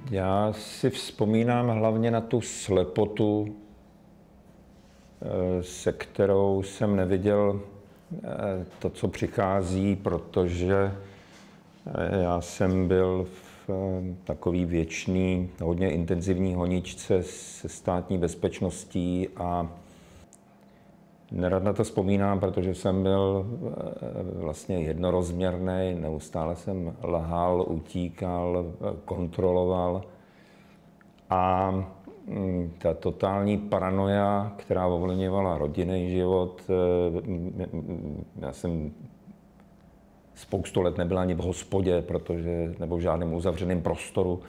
Já si vzpomínám hlavně na tu slepotu, se kterou jsem neviděl to, co přichází, protože já jsem byl v takový věčný, hodně intenzivní honičce se státní bezpečností a nerad na to vzpomínám, protože jsem byl vlastně jednorozměrný, neustále jsem lhal, utíkal, kontroloval a ta totální paranoia, která ovlivňovala rodinný život, já jsem spoustu let nebyl ani v hospodě, nebo v žádném uzavřeném prostoru,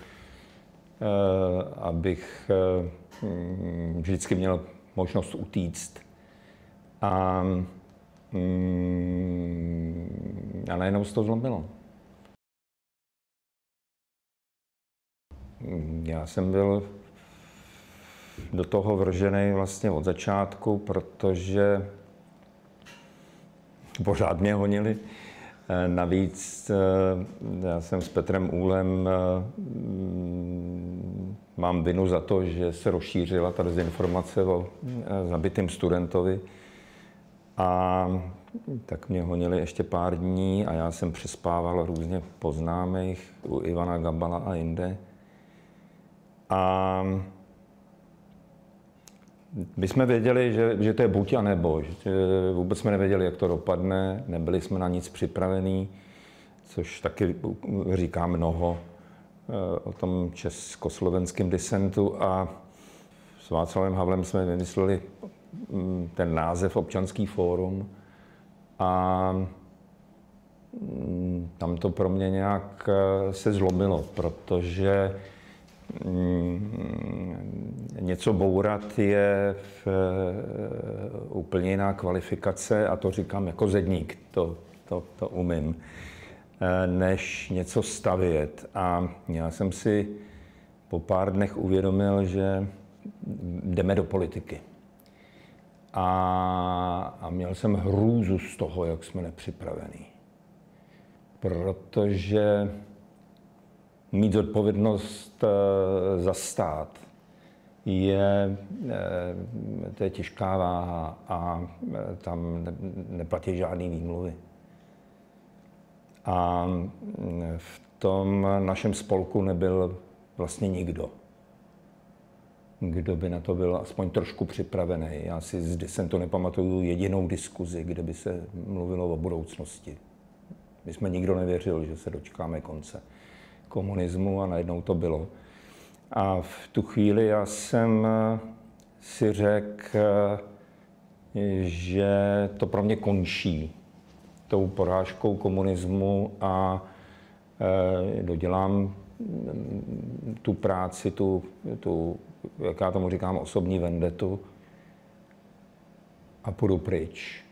abych vždycky měl možnost utíct. A najednou se to zlomilo. Já jsem byl do toho vržený vlastně od začátku, protože pořád mě honili. Navíc já jsem s Petrem Úhlem mám vinu za to, že se rozšířila ta dezinformace o zabitém studentovi. A tak mě honili ještě pár dní a já jsem přespával různě po známých, u Ivana Gabala a jinde. A my jsme věděli, že to je buď a nebo, že vůbec jsme nevěděli, jak to dopadne, nebyli jsme na nic připravení, což taky říká mnoho o tom československém disentu. A s Václavem Havlem jsme vymysleli ten název Občanský fórum a tam to pro mě nějak se zlomilo, protože něco bourat je úplně jiná kvalifikace a to říkám jako zedník, to umím, než něco stavět. A já jsem si po pár dnech uvědomil, že jdeme do politiky. A měl jsem hrůzu z toho, jak jsme nepřipravení. Protože mít zodpovědnost za stát to je těžká váha a tam neplatí žádný výmluvy. A v tom našem spolku nebyl vlastně nikdo, kdo by na to byl aspoň trošku připravený. Já si z disentu nepamatuju jedinou diskuzi, kde by se mluvilo o budoucnosti. My jsme nikdo nevěřil, že se dočkáme konce komunismu a najednou to bylo. A v tu chvíli já jsem si řekl, že to pro mě končí tou porážkou komunismu a dodělám tu práci, jak já tomu říkám, osobní vendetu a půjdu pryč.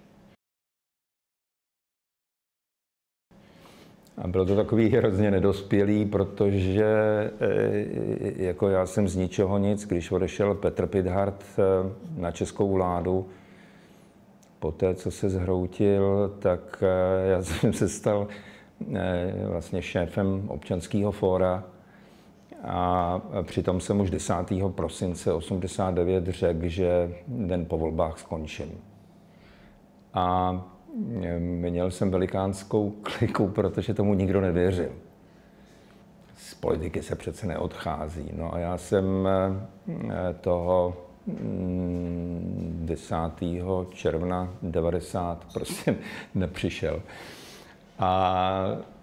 A bylo to takový hrozně nedospělý, protože jako já jsem z ničeho nic, když odešel Petr Pithart na českou vládu, poté, co se zhroutil, tak já jsem se stal vlastně šéfem Občanského fóra a přitom jsem už 10. prosince 1989 řekl, že den po volbách skončím. A měl jsem velikánskou kliku, protože tomu nikdo nevěřil. Z politiky se přece neodchází. No a já jsem toho 10. června 1990 prostě nepřišel. A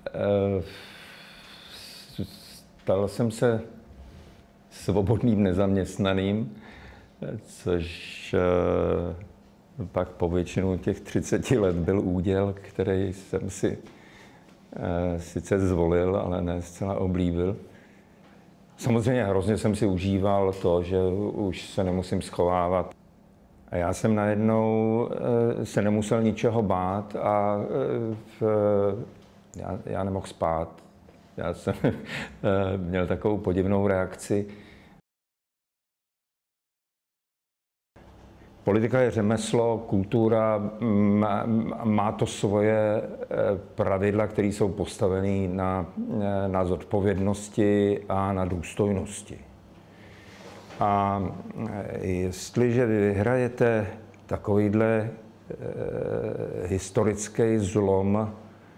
stal jsem se svobodným nezaměstnaným, což pak po většinu těch 30 let byl úděl, který jsem si sice zvolil, ale ne zcela oblíbil. Samozřejmě hrozně jsem si užíval to, že už se nemusím schovávat. A já jsem najednou se nemusel ničeho bát a já nemohl spát. Já jsem měl takovou podivnou reakci. Politika je řemeslo, kultura má to svoje pravidla, které jsou postavené na zodpovědnosti a na důstojnosti. A jestliže vy vyhrajete takovýhle historický zlom,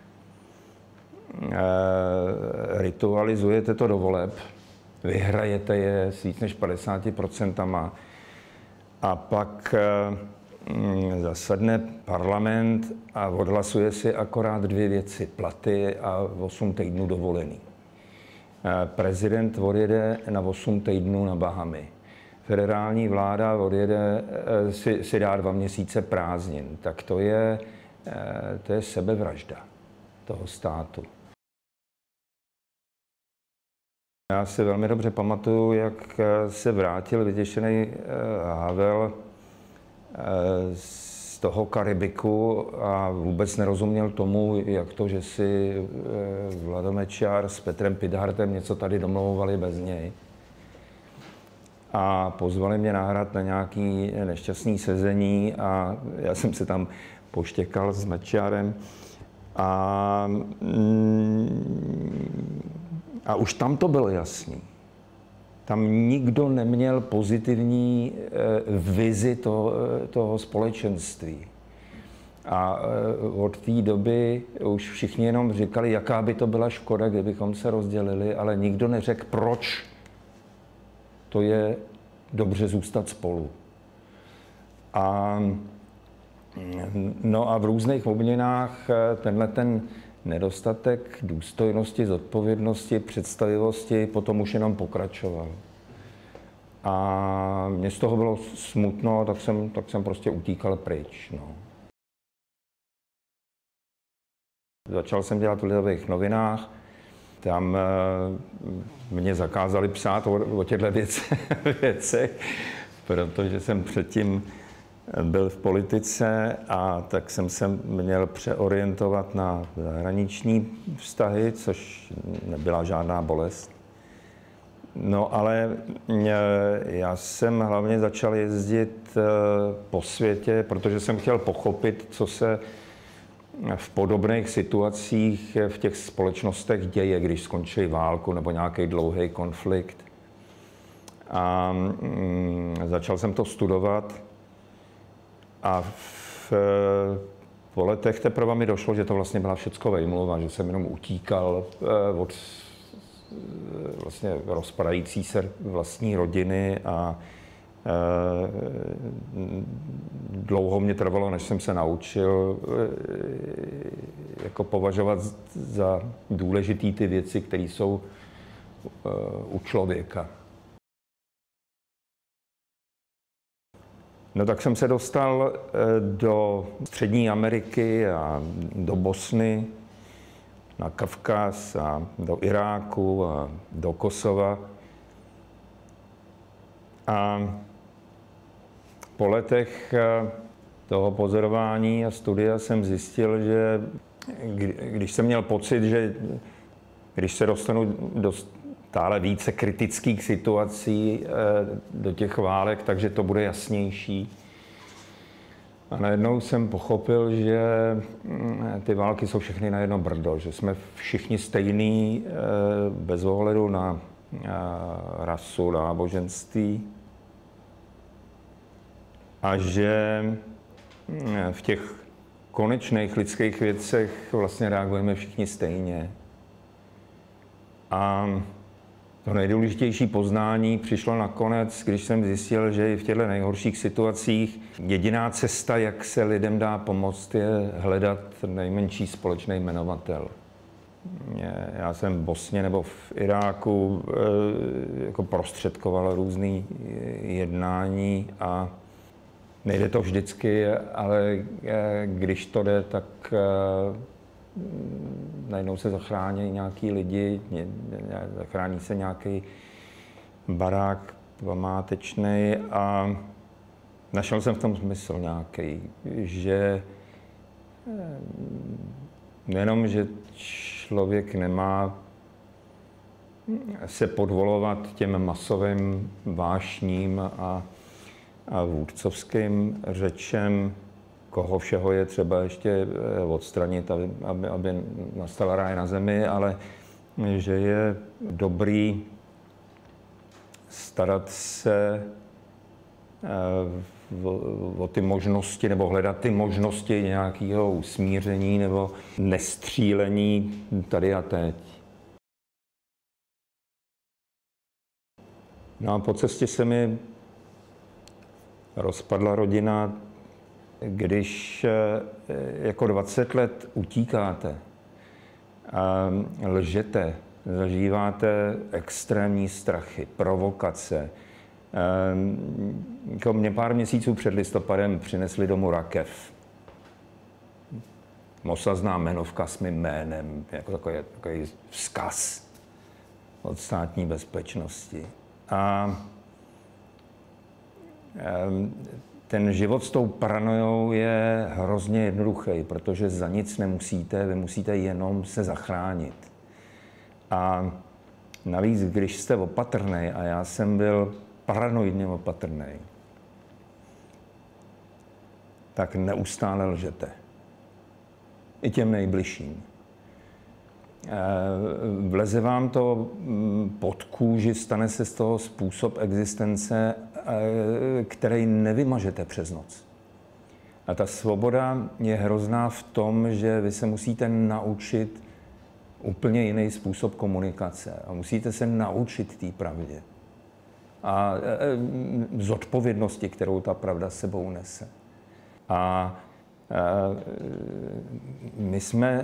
ritualizujete to do voleb, vyhrajete je s víc než 50%, a pak zasedne parlament a odhlasuje si akorát 2 věci, platy a 8 týdnů dovolený. Prezident odjede na 8 týdnů na Bahamy. Federální vláda odjede, si dá 2 měsíce prázdnin. Tak to je sebevražda toho státu. Já si velmi dobře pamatuju, jak se vrátil vytěšený Havel z toho Karibiku a vůbec nerozuměl tomu, jak to, že si Vlado Mečiar s Petrem Pithardtem něco tady domlouvali bez něj. A pozvali mě na hrad na nějaký nešťastný sezení a já jsem se tam poštěkal s Mečiarem. A už tam to bylo jasný. Tam nikdo neměl pozitivní vizi toho společenství. A od té doby už všichni jenom říkali, jaká by to byla škoda, kdybychom se rozdělili, ale nikdo neřekl, proč to je dobře zůstat spolu. No a v různých obměnách tenhle ten nedostatek důstojnosti, zodpovědnosti, představivosti potom už jenom pokračoval. A mně z toho bylo smutno, tak jsem prostě utíkal pryč. No. Začal jsem dělat v Lidových novinách, tam mě zakázali psát o těchto věcech, protože jsem předtím byl v politice a tak jsem se měl přeorientovat na zahraniční vztahy, což nebyla žádná bolest. No ale já jsem hlavně začal jezdit po světě, protože jsem chtěl pochopit, co se v podobných situacích v těch společnostech děje, když skončí válku nebo nějaký dlouhý konflikt. A začal jsem to studovat. A po letech teprve mi došlo, že to vlastně byla všecko vejmluva, že jsem jenom utíkal od vlastně rozpadající se vlastní rodiny a dlouho mě trvalo, než jsem se naučil jako považovat za důležitý ty věci, které jsou u člověka. No tak jsem se dostal do Střední Ameriky a do Bosny, na Kavkaz a do Iráku a do Kosova. A po letech toho pozorování a studia jsem zjistil, že když jsem měl pocit, že když se dostanu do stále více kritických situací do těch válek, takže to bude jasnější. A najednou jsem pochopil, že ty války jsou všechny na jedno brdo, že jsme všichni stejní bez ohledu na rasu, náboženství a že v těch konečných lidských věcech vlastně reagujeme všichni stejně. A to nejdůležitější poznání přišlo nakonec, když jsem zjistil, že i v těchto nejhorších situacích jediná cesta, jak se lidem dá pomoct, je hledat nejmenší společný jmenovatel. Já jsem v Bosně nebo v Iráku jako prostředkoval různý jednání a nejde to vždycky, ale když to jde, tak najednou se zachrání nějaký lidi, zachrání se nějaký barák památečný a našel jsem v tom smysl nějaký, že nejenom, že člověk nemá se podvolovat těm masovým vášním a a vůdcovským řečem, koho všeho je třeba ještě odstranit, aby nastala ráj na zemi, ale že je dobrý starat se o ty možnosti, nebo hledat ty možnosti nějakého usmíření nebo nestřílení tady a teď. No a po cestě se mi rozpadla rodina, když jako 20 let utíkáte, lžete, zažíváte extrémní strachy, provokace. Jako mě pár měsíců před listopadem přinesli domů rakev. Osazná jmenovka s mým jménem, jako takový vzkaz od státní bezpečnosti. A ten život s tou paranojou je hrozně jednoduchý, protože za nic nemusíte, vy musíte jenom se zachránit. A navíc, když jste opatrný, a já jsem byl paranoidně opatrný, tak neustále lžete. I těm nejbližším. Vleze vám to pod kůži, stane se z toho způsob existence, který nevymažete přes noc. A ta svoboda je hrozná v tom, že vy se musíte naučit úplně jiný způsob komunikace a musíte se naučit té pravdě a zodpovědnosti, kterou ta pravda sebou nese. A my jsme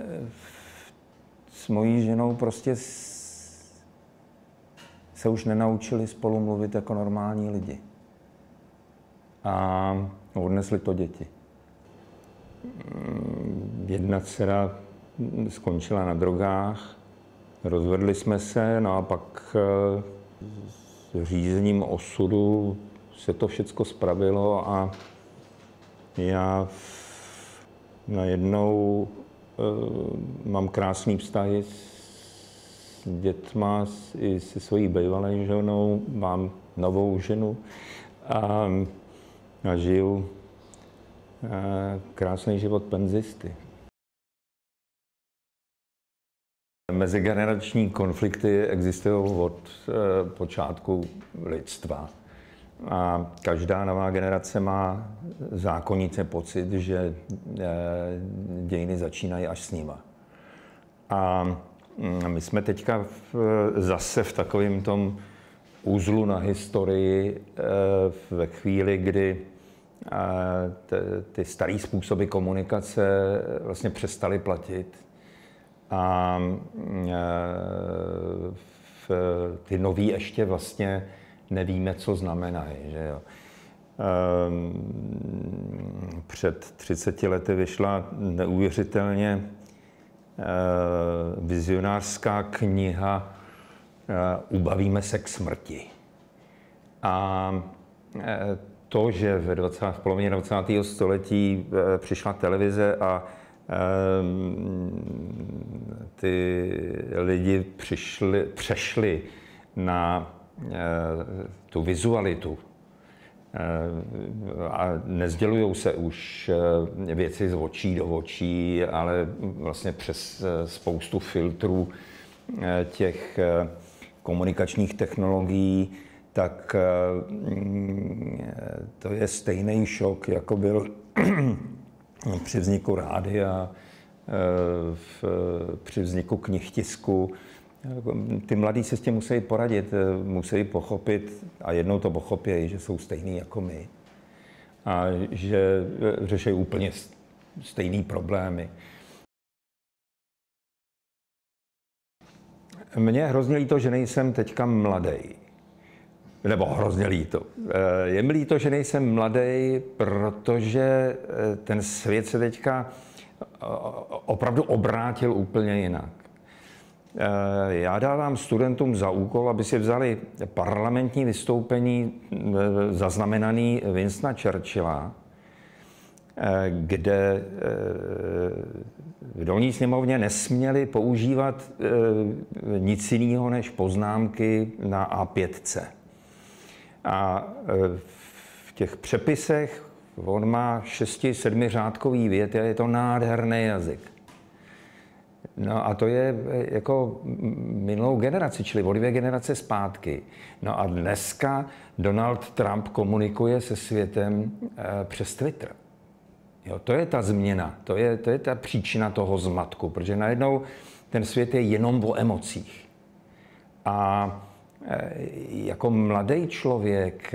s mojí ženou prostě se už nenaučili spolu mluvit jako normální lidi. A odnesli to děti. Jedna dcera skončila na drogách, rozvedli jsme se, no a pak s řízením osudu se to všecko spravilo a já najednou mám krásný vztahy s dětma i se svojí bývalou ženou, mám novou ženu a žiju krásný život penzisty. Mezigenerační konflikty existují od počátku lidstva. A každá nová generace má zákonitě pocit, že dějiny začínají až s nima. A my jsme teďka zase v takovém tom uzlu na historii ve chvíli, kdy ty staré způsoby komunikace vlastně přestaly platit. A ty nový ještě vlastně nevíme, co znamenají. Že jo. Před 30 lety vyšla neuvěřitelně vizionářská kniha Ubavíme se k smrti. A to, že v polovině 20. století přišla televize a ty lidi přešli na tu vizualitu a nezdělují se už věci z očí do očí, ale vlastně přes spoustu filtrů těch komunikačních technologií, tak to je stejný šok, jako byl při vzniku rádia, při vzniku knihtisku. Ty mladí se s tím musí poradit, musí pochopit, a jednou to pochopí, že jsou stejný jako my. A že řeší úplně stejný problémy. Mně je hrozně líto, že nejsem teďka mladý. Nebo hrozně líto. Je mi líto, že nejsem mladý, protože ten svět se teďka opravdu obrátil úplně jinak. Já dávám studentům za úkol, aby si vzali parlamentní vystoupení zaznamenaný Winstona Churchilla, kde v dolní sněmovně nesměli používat nic jiného než poznámky na A5. A v těch přepisech, on má 6-7 řádkový věty a je to nádherný jazyk. No a to je jako minulou generaci, čili o 2 generace zpátky. No a dneska Donald Trump komunikuje se světem přes Twitter. Jo, to je ta změna, to je ta příčina toho zmatku, protože najednou ten svět je jenom o emocích. A jako mladý člověk,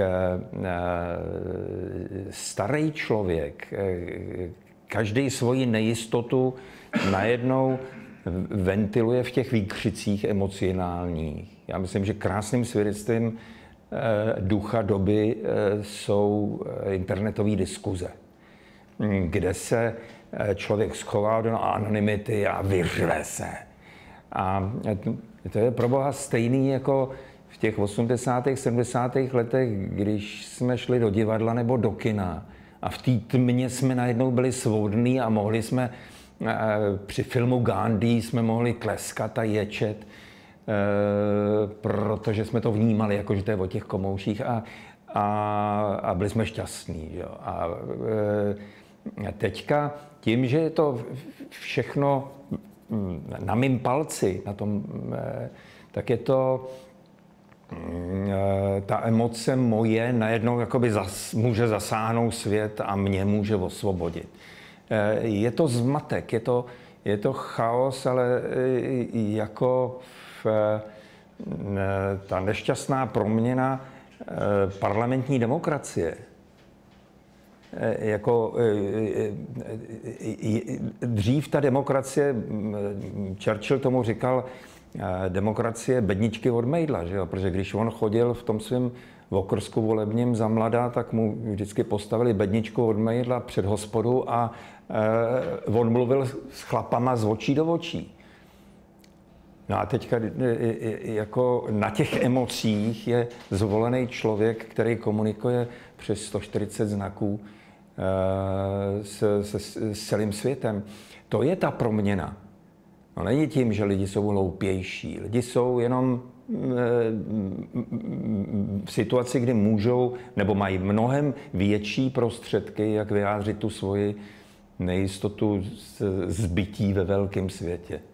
starý člověk, každý svoji nejistotu najednou ventiluje v těch výkřicích emocionálních. Já myslím, že krásným svědectvím ducha doby jsou internetové diskuze, kde se člověk schová do anonymity a vyřve se. A to je pro Boha stejný jako v těch 80. 70. letech, když jsme šli do divadla nebo do kina a v té tmě jsme najednou byli svobodní a mohli jsme při filmu Gandhi jsme mohli tleskat a ječet, protože jsme to vnímali, jako že to je o těch komouších a byli jsme šťastní. Jo. A teďka tím, že je to všechno na mým palci, na tom, tak je to ta emoce moje najednou jakoby může zasáhnout svět a mě může osvobodit. Je to zmatek, je to chaos, ale jako ta nešťastná proměna parlamentní demokracie. Jako dřív ta demokracie, Churchill tomu říkal, demokracie bedničky od mejdla, že jo? Protože když on chodil v tom svém okrsku volebním za mladá, tak mu vždycky postavili bedničku od mejdla před hospodu a on mluvil s chlapama z očí do očí. No a teďka jako na těch emocích je zvolený člověk, který komunikuje přes 140 znaků s celým světem. To je ta proměna. No není tím, že lidi jsou hloupější. Lidi jsou jenom v situaci, kdy můžou nebo mají mnohem větší prostředky, jak vyjádřit tu svoji nejistotu z bytí ve velkém světě.